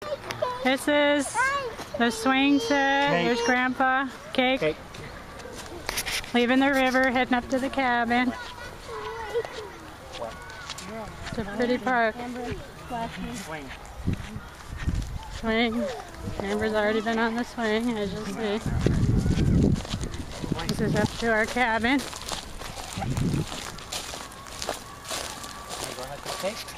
This is the swing set. There's Grandpa. Cake. Leaving the river, heading up to the cabin. It's a pretty park. Swing. Amber's already been on the swing, as you'll see. This is up to our cabin. Go ahead, cake.